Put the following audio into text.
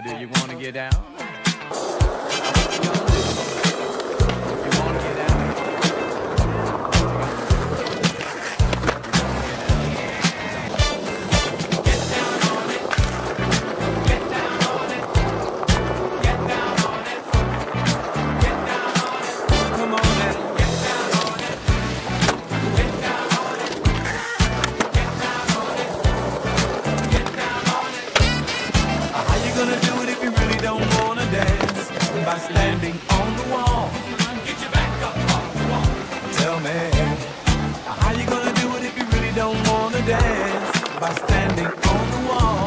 Or do you want to get down? What you gonna do? You want to get down? By standing on the wall. Get your back up off the wall. Tell me, how you gonna do it if you really don't wanna dance? By standing on the wall.